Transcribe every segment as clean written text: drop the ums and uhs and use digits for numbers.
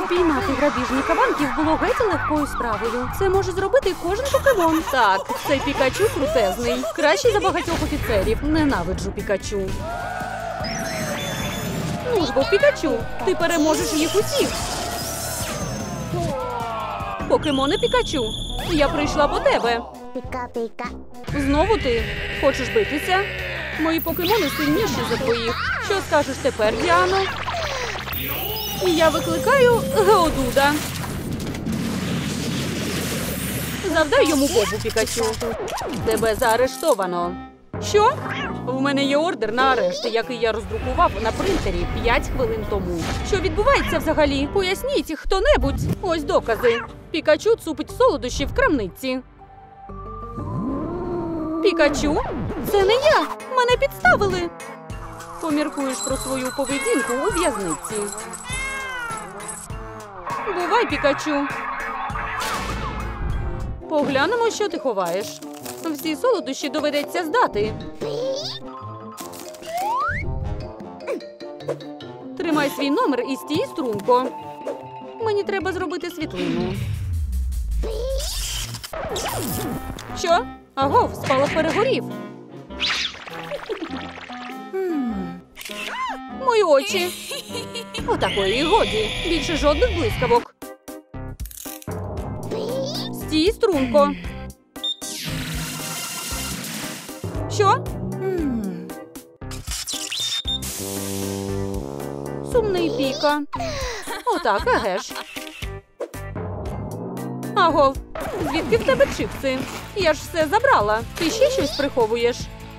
Впіймати грабіжника банків було геть легкою справою. Це може зробити кожен покемон. Так, цей Пікачу крутезний. Кращий за багатьох офіцерів. Ненавиджу Пікачу. Ну ж бо, Пікачу, ти переможеш їх усіх. Покемоне Пікачу, я прийшла по тебе. Піка-піка. Знову ти? Хочеш битися? Мої покемони сильніші за твоїх. Що скажеш тепер, Діано? Я викликаю Геодуда. Завдай йому бобу, Пікачу. Тебе заарештовано. Що? В мене є ордер на арешт, який я роздрукував на принтері 5 хвилин тому. Що відбувається взагалі? Поясніть хто-небудь. Ось докази. Пікачу цупить солодощі в крамниці. Пікачу? Це не я. Мене підставили. Поміркуєш про свою поведінку у в'язниці. Бувай, Пікачу. Поглянемо, що ти ховаєш. Всі солодощі доведеться здати. Тримай свій номер і стій струнко. Мені треба зробити світлину. Що? Агов, спалах перегорів. Мої очі. Отакої і годі. Більше жодних блискавок. Стій струнко. Що? Сумний Піка. Отак, еге ж. Агов, звідки в тебе чипси? Я ж все забрала. Ти ще щось приховуєш?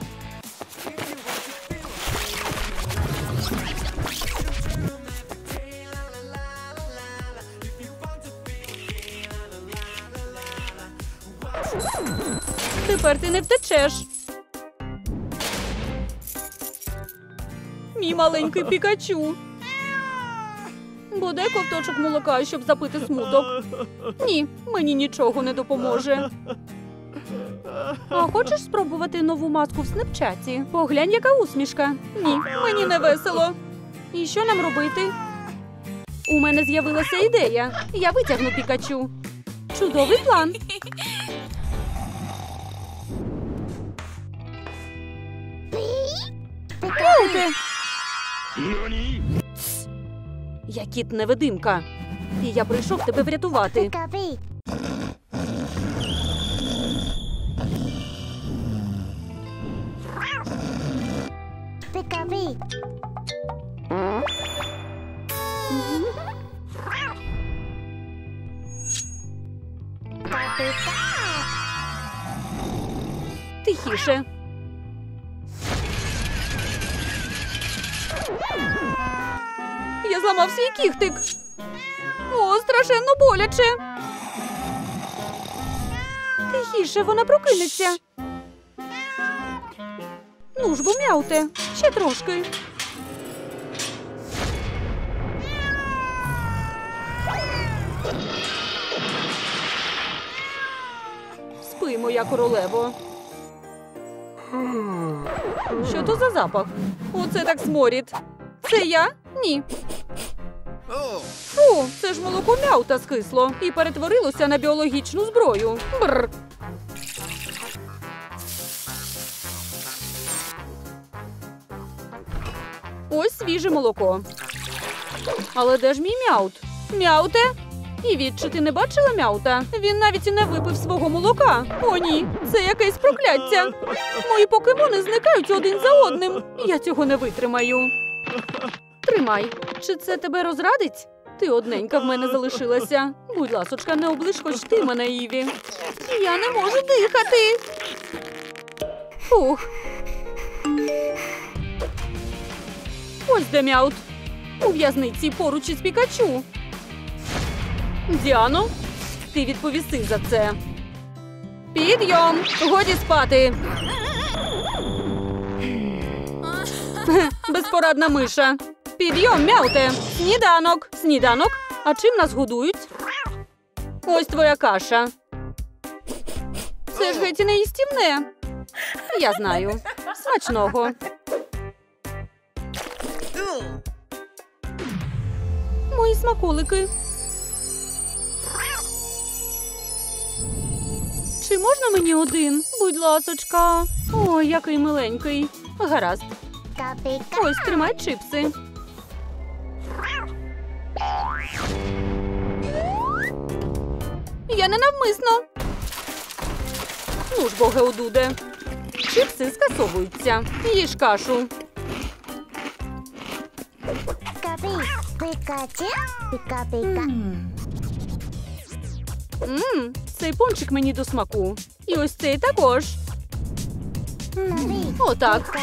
Тепер ти не втечеш. Мій маленький Пікачу. Бодай ковточок молока, щоб запити смуток. Ні, мені нічого не допоможе. А хочеш спробувати нову маску в снепчаті? Поглянь, яка усмішка. Ні, мені не весело. І що нам робити? У мене з'явилася ідея. Я витягну Пікачу. Чудовий план. Мяуте! Я кіт-невидимка. І я прийшов тебе врятувати. Піка-пі. Піка-пі. Піка-піка. Тихіше. Я зламав свій кіхтик. О, страшенно боляче. Тихіше, вона прокинеться. Ну ж бо, Мяуте, ще трошки. Спи, моя королево. Що то за запах? Оце так сморід. Це я? Ні. Фу, це ж молоко Мяута скисло і перетворилося на біологічну зброю. Бррр. Ось свіже молоко. Але де ж мій Мяут? Мяуте? І чи ти не бачила Мяута? Він навіть і не випив свого молока. О, ні, це якесь прокляття. Мої покемони зникають один за одним. Я цього не витримаю. Тримай. Чи це тебе розрадить? Ти одненька в мене залишилася. Будь ласочка, не оближ хоч ти мене, Іві. Я не можу дихати. Фух. Ось де Мяут. У в'язниці поруч із Пікачу. Діано, ти відповіси за це. Підйом! Годі спати! Безпорадна миша. Підйом, Мяуте! Сніданок! Сніданок? А чим нас годують? Ось твоя каша. Це ж геть не їстівне. Я знаю. Смачного. Мої смаколики. Чи можна мені один? Будь ласочка. Ой, який миленький. Гаразд. Ось, тримай чипси. Я не навмисно. Ну ж, бо Геодуде. Чипси скасовуються. Їж кашу. Цей пончик мені до смаку. І ось цей також. Отак.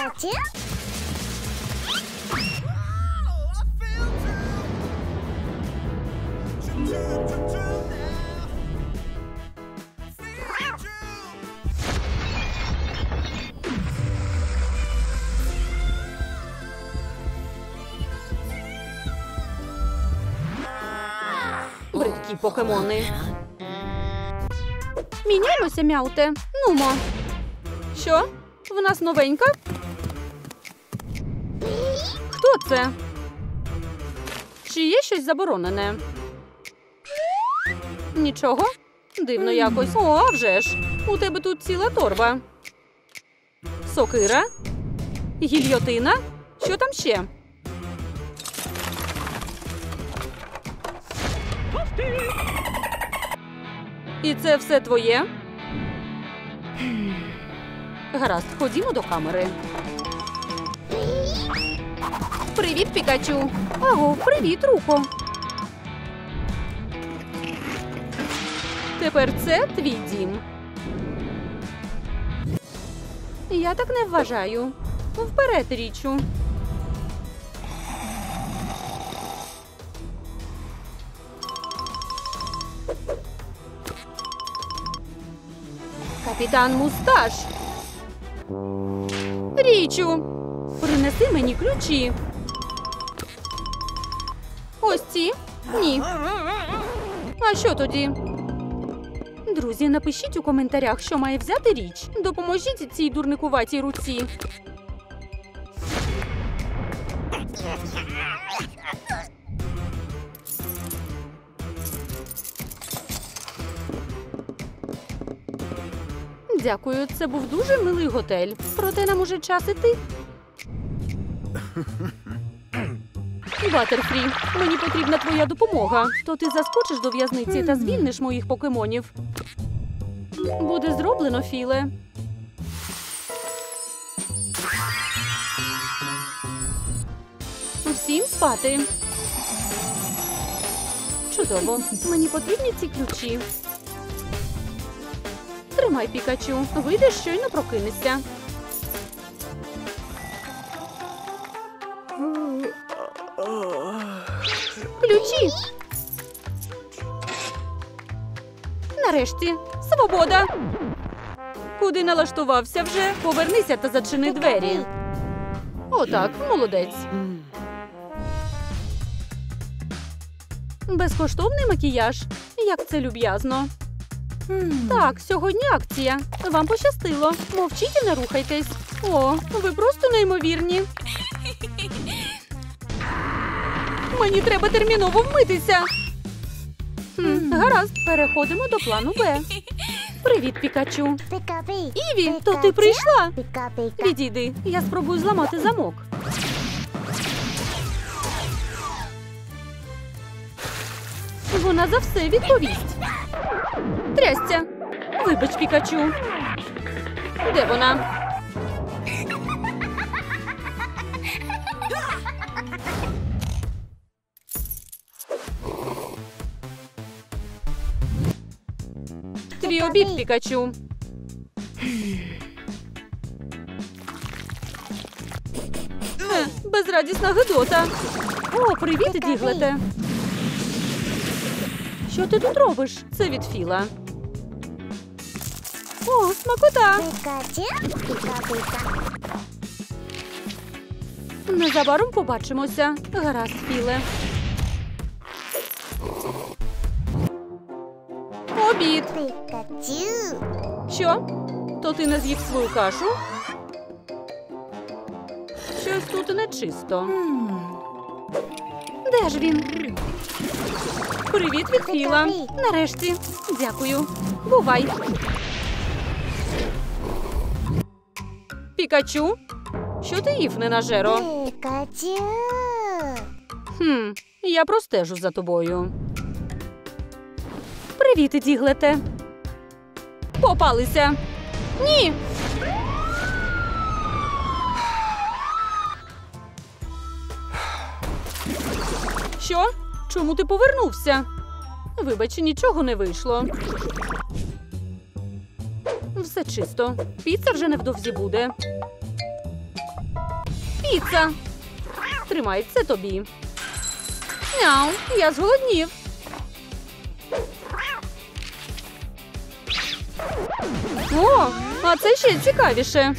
Бридкі покемони. Міняємося, Мяуте. Нумо. Що? В нас новенька? Хто це? Чи є щось заборонене? Нічого? Дивно якось. О, а вже ж. У тебе тут ціла торба. Сокира? Гільйотина? Що там ще? І це все твоє? Гаразд, ходімо до камери. Привіт, Пікачу. Аго, привіт, Руко. Тепер це твій дім. Я так не вважаю. Вперед, Річу. Капітан Мусташ. Річу, принеси мені ключі. Ось ці? Ні. А що тоді? Друзі, напишіть у коментарях, що має взяти Річ. Допоможіть цій дурникуватій руці. Дякую, це був дуже милий готель. Проте нам уже час іти. Батерфрі, мені потрібна твоя допомога. То ти заскочиш до в'язниці та звільниш моїх покемонів. Буде зроблено, Філе. Всім спати. Чудово. Мені потрібні ці ключі. Тримай, Пікачу. Вийдеш, щойно прокинешся. Ключі! Нарешті. Свобода! Куди налаштувався вже? Повернися та зачини двері. Отак, молодець. Безкоштовний макіяж. Як це люб'язно. Так, сьогодні акція. Вам пощастило. Мовчіть і не рухайтесь. О, ви просто неймовірні. Мені треба терміново вмитися. Гаразд, переходимо до плану Б. Привіт, Пікачу. Іві, то ти прийшла? Відійди, я спробую зламати замок. Вона за все відповість. Трясця. Вибач, Пікачу. Де вона? Твій обід, Пікачу. Безрадісна гидота. О, привіт, Діглете. Що ти тут робиш? Це від Філа. О, смакота. Незабаром побачимося. Гаразд, Філе. Обід. Що? То ти не з'їв свою кашу? Щось тут нечисто. Де ж він? Привіт від Філа. Нарешті. Дякую. Бувай. Пікачу? Що ти їв, ненажеро? Пікачу. Я простежу за тобою. Привіт, Діглете. Попалися. Ні. Що? Чому ти повернувся? Вибач, нічого не вийшло. Все чисто. Піца вже невдовзі буде. Піца! Тримай, це тобі. Няу, я зголоднів. О, а це ще цікавіше.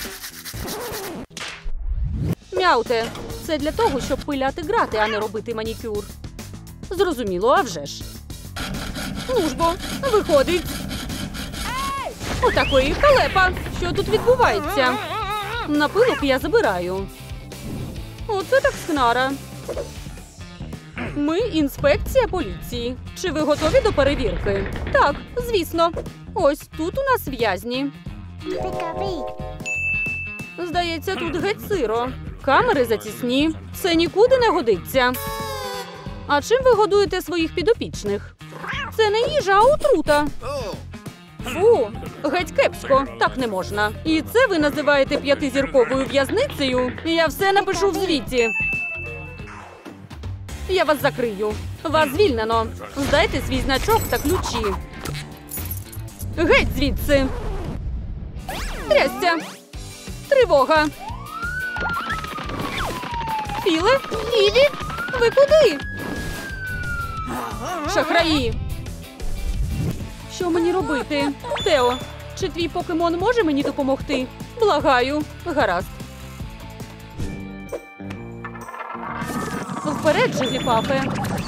Мяуте, це для того, щоб пиляти грати, а не робити манікюр. Зрозуміло, а вже ж. Ну ж бо, виходить. Отакої халепа. Що тут відбувається? Напилок я забираю. Оце так скнара. Ми інспекція поліції. Чи ви готові до перевірки? Так, звісно. Ось тут у нас в'язні. Пікапі. Здається, тут геть сиро. Камери затісні. Це нікуди не годиться. А чим ви годуєте своїх підопічних? Це не їжа, а отрута. Фу, геть кепсько. Так не можна. І це ви називаєте 5-зірковою в'язницею? Я все напишу в звіті. Я вас закрию. Вас звільнено. Здайте свій значок та ключі. Геть звідси. Трясся. Тривога. Філе? Іві? Ви куди? Шахраї. Що мені робити? Тео, чи твій покемон може мені допомогти? Благаю. Гаразд. Вперед, Джигліпафе.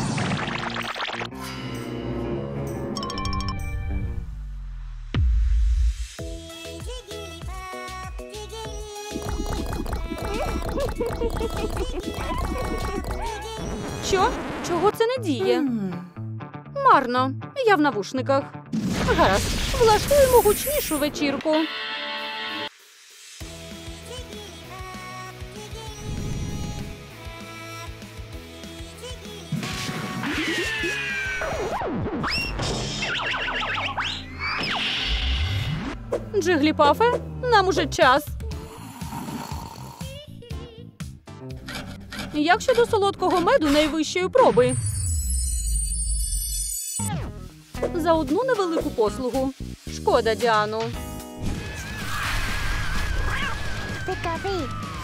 Що? Чого це не діє? Марно. Я в навушниках. Гаразд. Влаштуємо гучнішу вечірку. Джигліпафе, нам уже час. Як щодо солодкого меду найвищої проби? За одну невелику послугу. Шкода, Діану. Пікапі.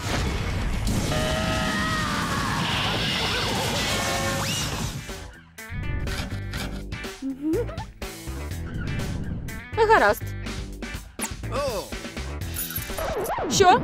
Гаразд. Що?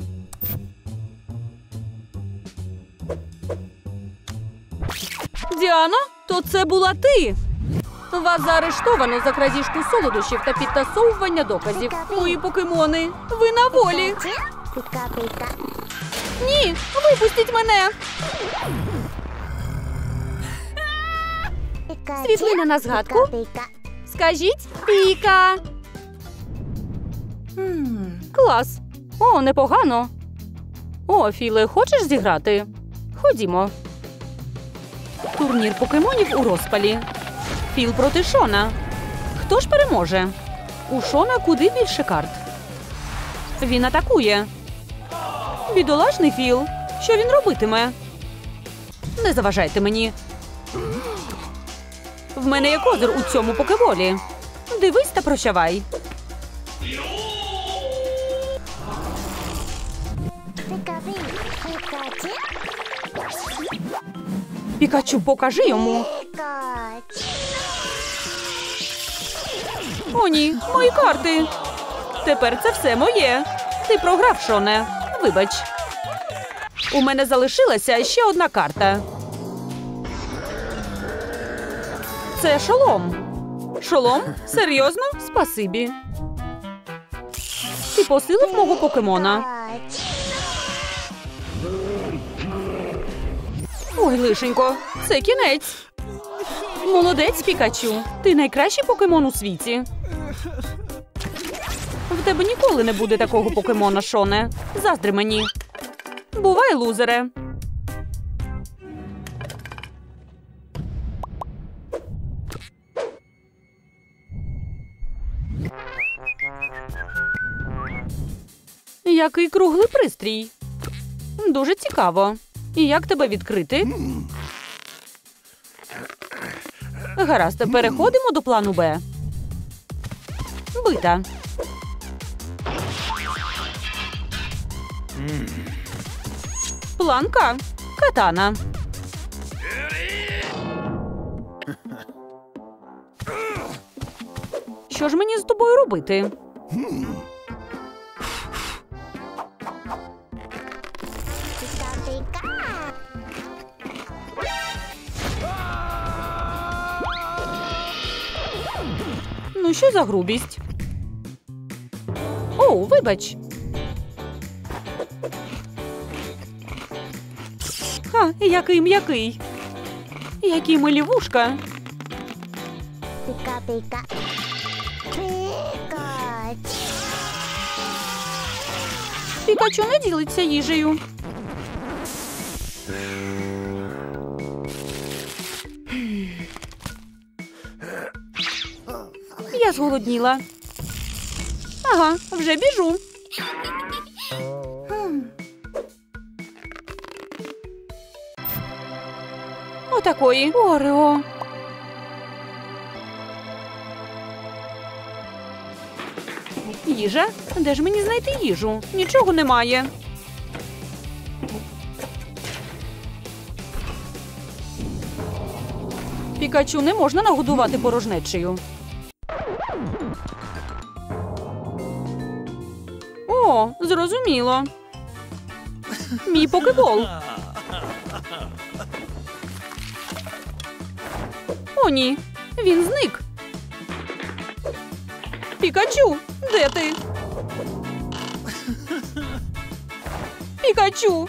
Діано, то це була ти. Вас заарештовано за крадіжку солодощів та підтасовування доказів. Мої покемони, ви на волі. Піка-піка. Ні, випустіть мене. Пікачу. Світлина на згадку. Піка-піка. Скажіть, Піка. Клас. О, непогано. О, Філе, хочеш зіграти? Ходімо. Турнір покемонів у розпалі. Філ проти Шона. Хто ж переможе? У Шона куди більше карт. Він атакує. Бідолашний Філ. Що він робитиме? Не заважайте мені. В мене є козир у цьому покеболі. Дивись та прощавай. Пікапі. Пікачу. Пікачу, покажи йому. Пікачу. О, ні, мої карти. Тепер це все моє. Ти програв, Шоне. Вибач. У мене залишилася ще одна карта. Це шолом. Шолом? Серйозно? Спасибі. Ти посилив мого покемона? Пікачу. Ой, лишенько, це кінець. Молодець, Пікачу. Ти найкращий покемон у світі. В тебе ніколи не буде такого покемона, Шоне. Заздри мені. Бувай, лузере. Який круглий пристрій. Дуже цікаво. І як тебе відкрити? Гаразд, переходимо до плану Б. Бита. План К. Катана. Що ж мені з тобою робити? Піка-піка. Ну, що за грубість? Оу, вибач. Ха, який м'який. Які милі вушка. Піка-піка. Пікач. Пікачу не ділиться їжею. Я зголодніла. Ага, вже біжу. Отакої. Орео. Їжа? Де ж мені знайти їжу? Нічого немає. Пікачу не можна нагодувати порожнечею. О, зрозуміло. Мій покебол. О, ні. Він зник. Пікачу, де ти? Пікачу.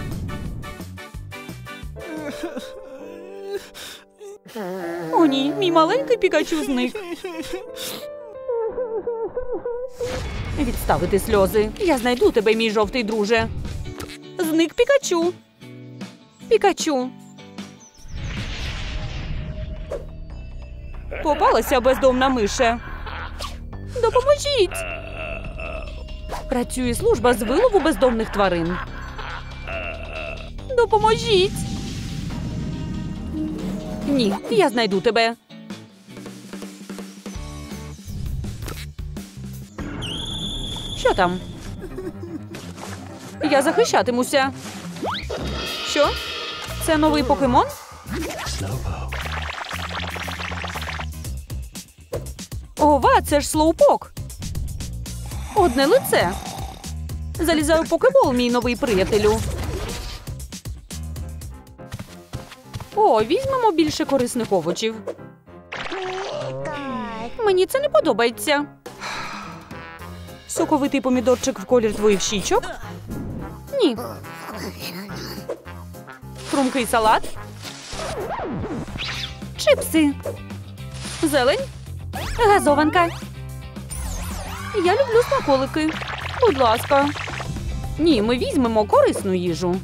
О, ні, мій маленький Пікачу зник. Відставити сльози. Я знайду тебе, мій жовтий друже. Зник Пікачу. Пікачу. Попалася бездомна миша. Допоможіть! Працює служба з вилову бездомних тварин. Допоможіть! Ні, я знайду тебе. Що там? Я захищатимуся. Що? Це новий покемон? Ова, це ж слоупок. Одне лице. Залізаю в покебол, мій новий приятелю. О, візьмемо більше корисних овочів. Пікач. Мені це не подобається. Соковитий помідорчик в колір твоїх щічок? Ні. Хрумкий салат? Чипси. Зелень? Газованка. Я люблю смаколики. Будь ласка. Ні, ми візьмемо корисну їжу.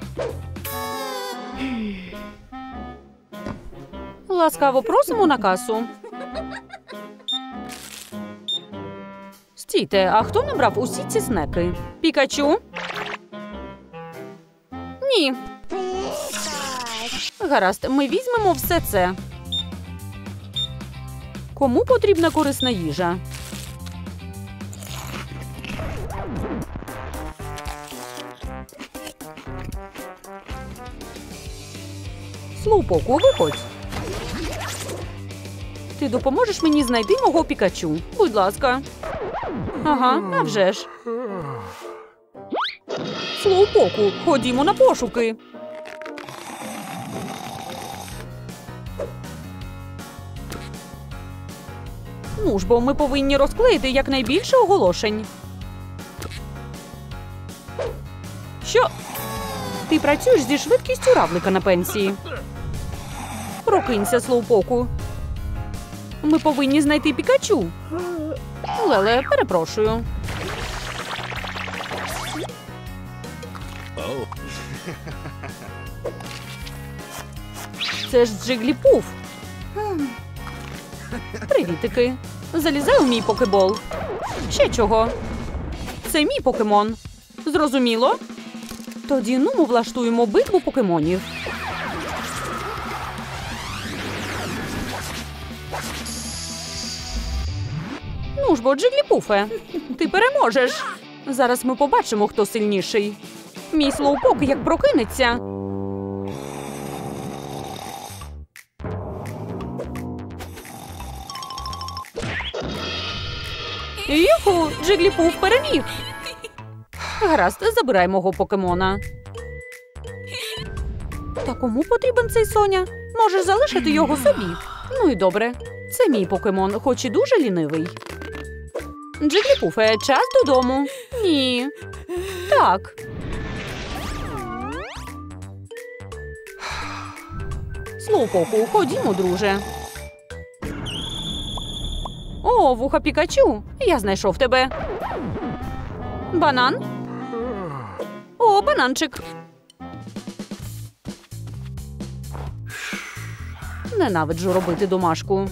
Ласкаво просимо на касу. Стійте, а хто набрав усі ці снеки? Пікачу? Ні. Пікач. Гаразд, ми візьмемо все це. Кому потрібна корисна їжа? Слоупоку, виходь. Ти допоможеш мені знайти мого Пікачу? Будь ласка. Ага, а вже ж. Слоупоку, ходімо на пошуки. Ну ж, бо ми повинні розклеїти якнайбільше оголошень. Що? Ти працюєш зі швидкістю равлика на пенсії. Прокинься, Слоупоку. Ми повинні знайти Пікачу. Леле, перепрошую. Це ж Джиглі-Пуф. Привітики. Залізай у мій покебол. Ще чого? Це мій покемон. Зрозуміло? Тоді ну ми влаштуємо битву покемонів. Ну ж бо, Джиглі-Пуфе, ти переможеш. Зараз ми побачимо, хто сильніший. Мій слоупок як прокинеться. Юху, Джиглі-Пуф переміг. Гаразд, забирай мого покемона. Та кому потрібен цей Соня? Можеш залишити його собі. Ну і добре. Це мій покемон, хоч і дуже лінивий. Джиглі-Пуфе, час додому. Ні. Так. Слоупоку, ходімо, друже. О, вуха Пікачу. Я знайшов тебе. Банан? О, бананчик. Ненавиджу робити домашку.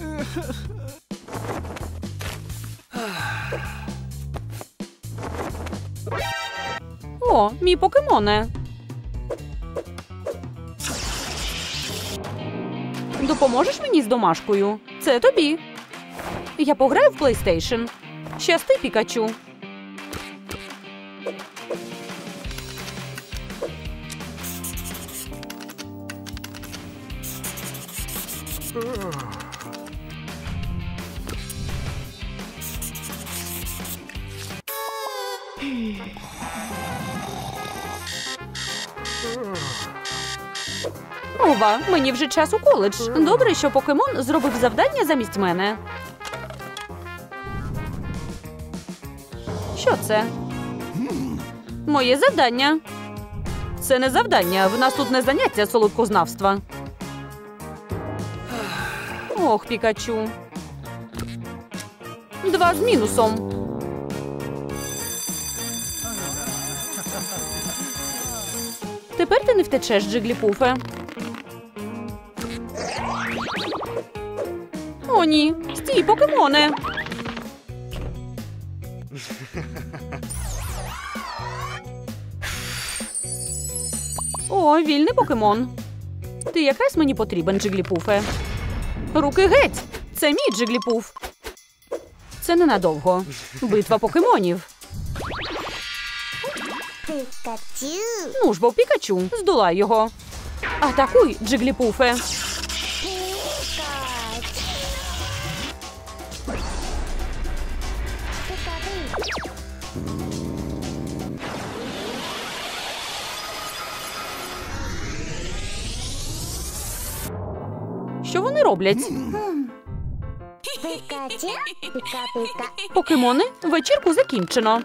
О, мій покемоне. Допоможеш мені з домашкою? Це тобі. Я пограю в PlayStation. Щасти, Пікачу. Ова, мені вже час у коледж. Добре, що покемон зробив завдання замість мене. Що це? Моє завдання. Це не завдання, в нас тут не заняття солодкознавства. Ох, Пікачу. 2 з мінусом. Тепер ти не втечеш, Джиглі-Пуфе. О, ні. Стій, покемоне. О, вільний покемон. Ти якраз мені потрібен, Джиглі-Пуфе. Руки геть! Це мій Джиглі-Пуф. Це ненадовго. Битва покемонів. Пікачу. Ну ж бо, Пікачу, здолай його. Атакуй, Джиглі-Пуфе. Що вони роблять? Пікачу. Піка-піка. Покемони, вечірку закінчено.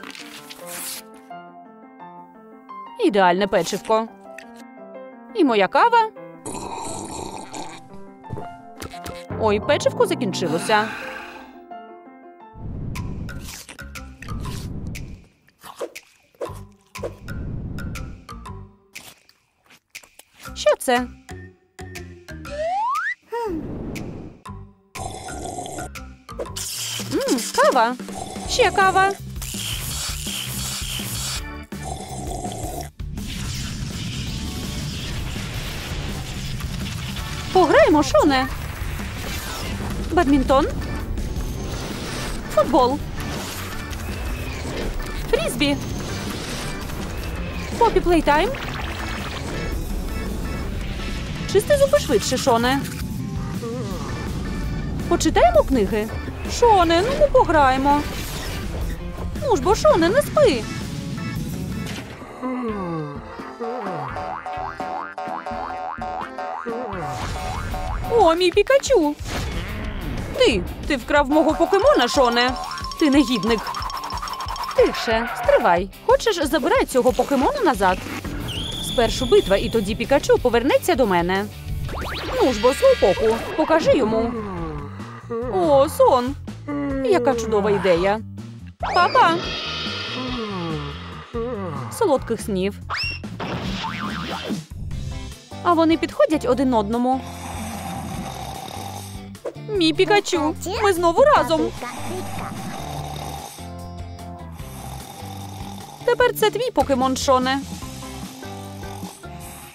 Ідеальне печивко. І моя кава. Ой, печивко закінчилося. Що це? Кава. Ще кава. Пограємо, Шоне. Бадмінтон. Футбол. Фрізбі. Попі плейтайм. Чисти зуби швидше, Шоне. Почитаємо книги? Шоне, ну ми пограємо. Ну ж бо, Шоне, не спи. О, мій Пікачу. Ти вкрав мого покемона, Шоне. Ти негідник. Тише, стривай. Хочеш, забирай цього покемона назад? Спершу битва, і тоді Пікачу повернеться до мене. Ну ж бо, Слоупоку, покажи йому. О, сон. Яка чудова ідея. Папа. Солодких снів. А вони підходять один одному. Мій Пікачу, ми знову разом. Тепер це твій покемон, Шоне.